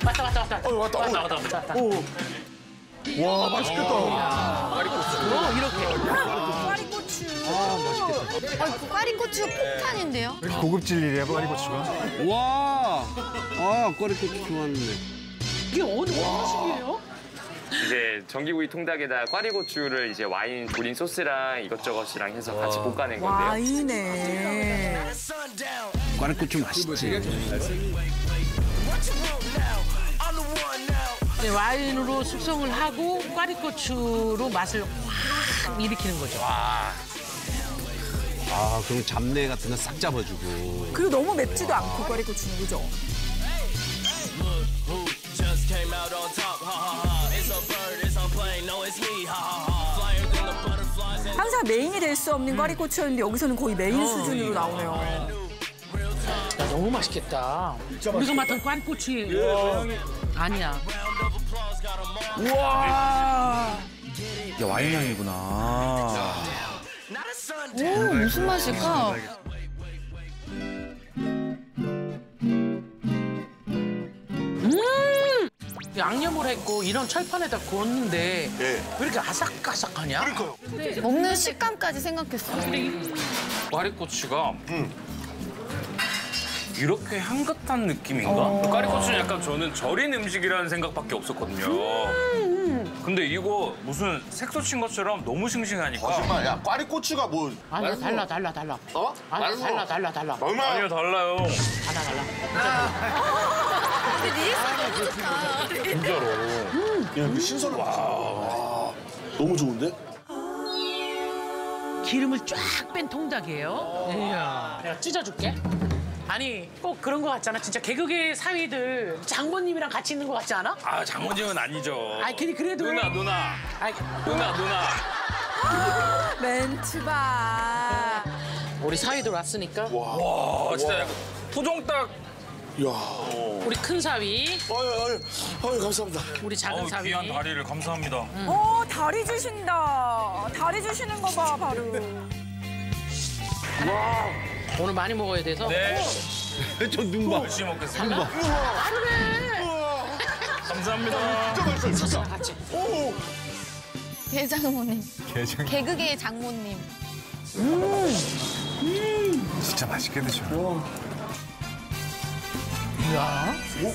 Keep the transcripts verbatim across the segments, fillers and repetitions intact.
왔다 왔다 왔다. 어, 왔다. 왔다 어. 왔다 왔다. 왔다. 오. 와, 맛있겠다. 어, 이렇게. 꽈리고추. 아, 꽈리고추 폭탄인데요? 고급질 일이야, 꽈리고추가. 와, 아, 꽈리고추 좋아하는데. 이게 어느 맛이에요? 이제 전기구이 통닭에다 꽈리고추를 이제 와인 조린 소스랑 이것저것이랑 해서 같이 볶아낸 건데요. 와이네. 꽈리고추 맛있지. 네, 와인으로 숙성을 하고 꽈리고추로 맛을 확 일으키는 거죠. 아, 그럼 잡내 같은 거 싹 잡아주고. 그리고 너무 맵지도 않고 꽈리고추는, 그죠? 항상 메인이 될 수 없는 꽈리고추였는데 여기서는 거의 메인 수준으로 나오네요. 야, 너무 맛있겠다. 우리가 맡은 꽈리고추 아니야. 우와. 야, 와인 향이구나. 오, 무슨 맛일까? 양념을 했고 이런 철판에다 구웠는데 예. 왜 이렇게 아삭아삭하냐? 그러니까요. 먹는 식감까지 생각했어요. 꽈리고추가 이렇게 향긋한 느낌인가? 꽈리고추는 약간 저는 절인 음식이라는 생각밖에 없었거든요. 근데 이거 무슨 색소 친 것처럼 너무 싱싱하니까. 거짓말. 야, 꽈리고추가 뭐. 아니야, 달라, 달라, 달라. 어? 아니야, 말고. 달라, 달라, 달라. 얼마야? 아니요, 달라요. 달라, 달라. 근데 리액션 너무 좋다. 진짜로. 야, 이거 신선한 맛이야. 와, 너무 좋은데? 기름을 쫙 뺀 통닭이에요. 이야. 내가 찢어줄게. 아니, 꼭 그런 거 같잖아. 진짜 개그계 사위들 장모님이랑 같이 있는 거 같지 않아? 아, 장모님은 아니죠. 아니, 근데 그래도. 누나, 누나. 아이, 누나, 누나. 멘트 봐. 우리 사위들 왔으니까. 와, 진짜 약간 토종닭. 이야. 우리 큰 사위, 아유, 아유, 아유, 감사합니다. 우리 작은 어우, 사위. 귀한 다리를 감사합니다. 오, 다리 주신다. 다리 주시는 거 봐, 바로. 오늘 많이 먹어야 돼서. 네. 저 눈 봐. 열심히 먹겠습니다. 감사합니다. 진짜 맛있어, 진짜. 같이. 오. 대장모님. 개장. 개그계의 장모님. 진짜 맛있게 드셔. 이야.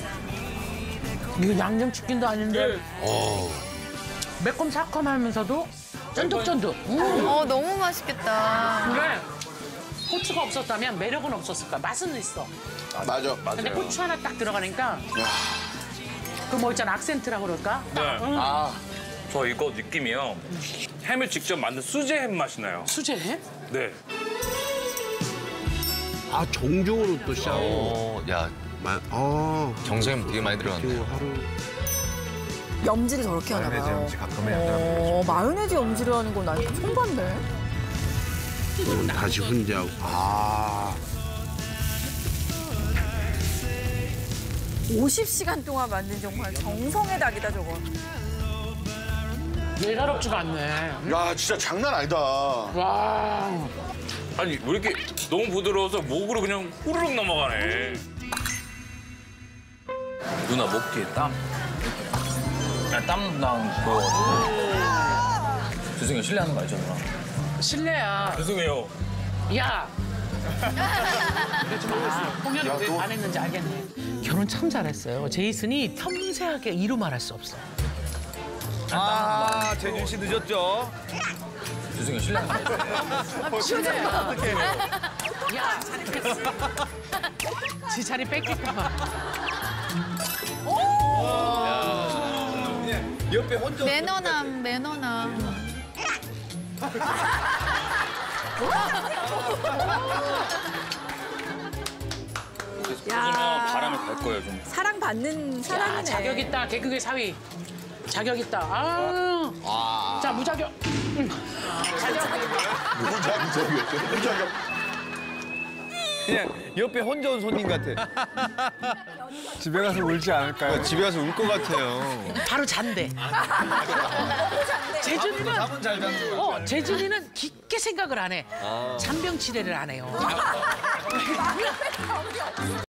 이거 양념치킨도 아닌데. 매콤 새콤하면서도 쫀득쫀득. 음. 어, 너무 맛있겠다. 근데 고추가 없었다면 매력은 없었을 거야. 맛은 있어. 맞아. 근데 고추 하나 딱 들어가니까 그 뭐 있잖아, 악센트라고 그럴까? 네. 응. 아, 저 이거 느낌이요. 햄을 직접 만든 수제 햄 맛이 나요. 수제? 네. 아, 정종으로 또 샤워. 어, 야, 마, 아, 정성이 되게 많이 들어갔네. 하루. 염지를 저렇게 하나 마요네즈 봐요. 염지 가끔 해야 어, 마요네즈 염지를 하는 건 난 처음 봤네. 이건 다시 훈제하고. 아, 오십 시간 동안 만든 정말 정성의 닭이다, 저건. 예사롭지가 않네. 야, 진짜 장난 아니다. 와. 아니, 왜 이렇게 너무 부드러워서 목으로 그냥 후루룩 넘어가네. 누나 목 뒤에 땀. 그냥 땀난 보여가지고. 죄송해요, 실례하는 거 알죠, 누나? 실례야. 죄송해요. 야. 그러지 마. 홍현이 왜 반했는지 알겠네. 결혼 참 잘했어요. 제이슨이 섬세하게 이루 말할 수 없어. 아, 재준 씨 늦었죠? 죄송해요, 실례하는 거 알죠? 실례야. 야. 지 자리 뺏길까 봐. 옆에 혼자. 매너남, 매너남. 요즘은 바람을 갈 거예요, 좀. 사랑받는 야, 사람이네. 자격 있다. 개그계 사위. 자격 있다. 아. 자, 무자격. 음. 자격. 무자기적이었죠. 무자기. 그냥 옆에 혼자 온 손님 같아. 집에 가서 울지 않을까요? 집에 가서 울 것 같아요. 바로 잔대. 재준이는 잠은 잘 자는 거 어, 재준이는 깊게 생각을 안 해. 잔병 치레를 안 해요.